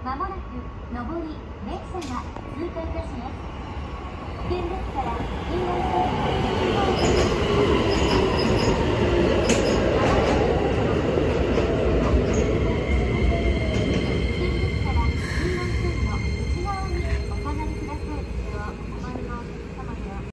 まもなく上り電車が通過いたします。危険ですから